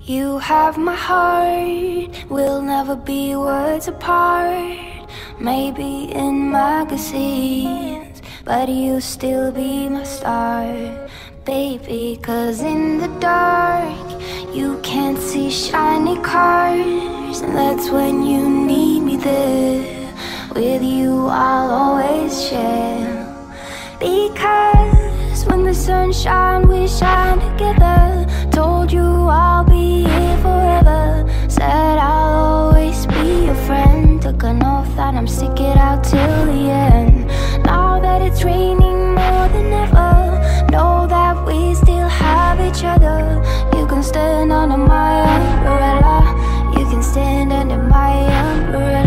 You have my heart, we'll never be words apart. Maybe in magazines, but you still be my star, baby. Cause in the dark, you can't see shiny cars, and that's when you need me there. With you I'll always share. Because when the sun shines, we shine together. Told you I'll be here forever. Said I'll always be your friend. Took an oath that I'm stick it out till the end. Now that it's raining more than ever, know that we still have each other. You can stand under my umbrella. You can stand under my umbrella.